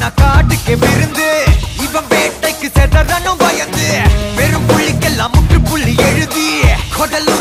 நான் காட்டுக்கு விருந்து இவன் வேட்டைக்கு செதறனும் பயந்து வெறும் புள்ளிக்கெல்லாம் முற்றுப்புள்ளி எழுதி கொடல்